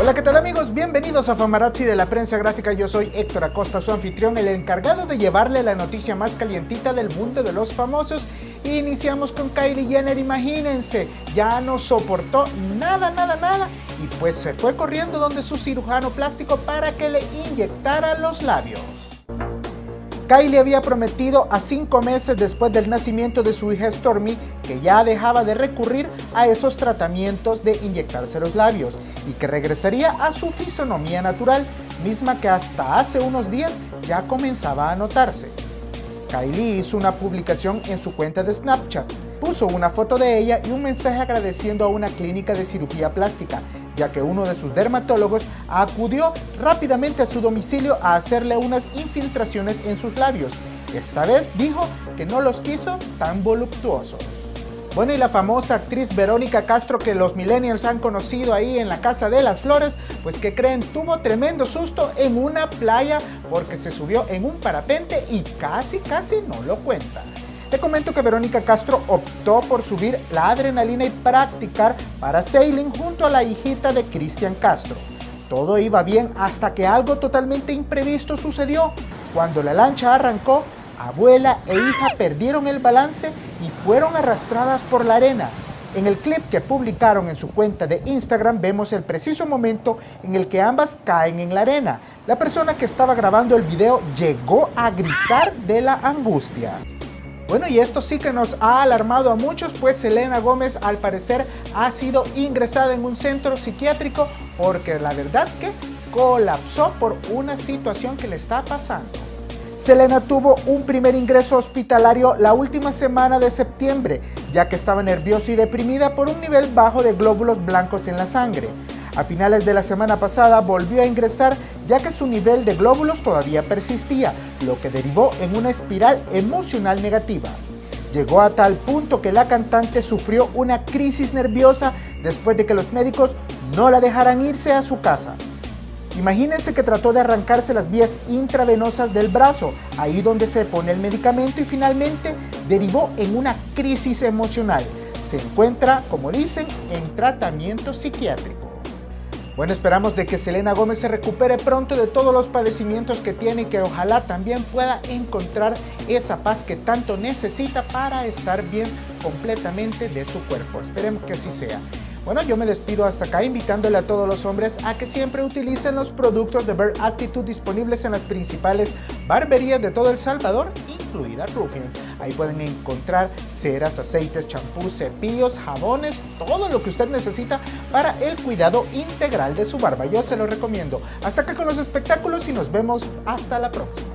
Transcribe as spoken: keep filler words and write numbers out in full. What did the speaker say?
Hola, ¿qué tal amigos? Bienvenidos a Famarazzi de la Prensa Gráfica. Yo soy Héctor Acosta, su anfitrión, el encargado de llevarle la noticia más calientita del mundo de los famosos. Iniciamos con Kylie Jenner. Imagínense, ya no soportó nada, nada, nada y pues se fue corriendo donde su cirujano plástico para que le inyectara los labios. Kylie había prometido a cinco meses después del nacimiento de su hija Stormi que ya dejaba de recurrir a esos tratamientos de inyectarse los labios y que regresaría a su fisonomía natural, misma que hasta hace unos días ya comenzaba a notarse. Kylie hizo una publicación en su cuenta de Snapchat, puso una foto de ella y un mensaje agradeciendo a una clínica de cirugía plástica, ya que uno de sus dermatólogos acudió rápidamente a su domicilio a hacerle unas infiltraciones en sus labios. Esta vez dijo que no los quiso tan voluptuosos. Bueno, y la famosa actriz Verónica Castro, que los millennials han conocido ahí en la Casa de las Flores, pues que creen, tuvo tremendo susto en una playa porque se subió en un parapente y casi, casi no lo cuenta. Te comento que Verónica Castro optó por subir la adrenalina y practicar parasailing junto a la hijita de Cristian Castro. Todo iba bien hasta que algo totalmente imprevisto sucedió. Cuando la lancha arrancó, abuela e hija perdieron el balance y fueron arrastradas por la arena. En el clip que publicaron en su cuenta de Instagram vemos el preciso momento en el que ambas caen en la arena. La persona que estaba grabando el video llegó a gritar de la angustia. Bueno, y esto sí que nos ha alarmado a muchos, pues Selena Gómez al parecer ha sido ingresada en un centro psiquiátrico porque la verdad que colapsó por una situación que le está pasando. Selena tuvo un primer ingreso hospitalario la última semana de septiembre, ya que estaba nerviosa y deprimida por un nivel bajo de glóbulos blancos en la sangre. A finales de la semana pasada volvió a ingresar ya que su nivel de glóbulos todavía persistía, lo que derivó en una espiral emocional negativa. Llegó a tal punto que la cantante sufrió una crisis nerviosa después de que los médicos no la dejaran irse a su casa. Imagínense que trató de arrancarse las vías intravenosas del brazo, ahí donde se pone el medicamento, y finalmente derivó en una crisis emocional. Se encuentra, como dicen, en tratamiento psiquiátrico. Bueno, esperamos de que Selena Gómez se recupere pronto de todos los padecimientos que tiene y que ojalá también pueda encontrar esa paz que tanto necesita para estar bien completamente de su cuerpo. Esperemos que así sea. Bueno, yo me despido hasta acá invitándole a todos los hombres a que siempre utilicen los productos de Bare Attitude disponibles en las principales barberías de todo El Salvador, incluida Rufians. Ahí pueden encontrar ceras, aceites, champús, cepillos, jabones, todo lo que usted necesita para el cuidado integral de su barba. Yo se lo recomiendo. Hasta acá con los espectáculos y nos vemos hasta la próxima.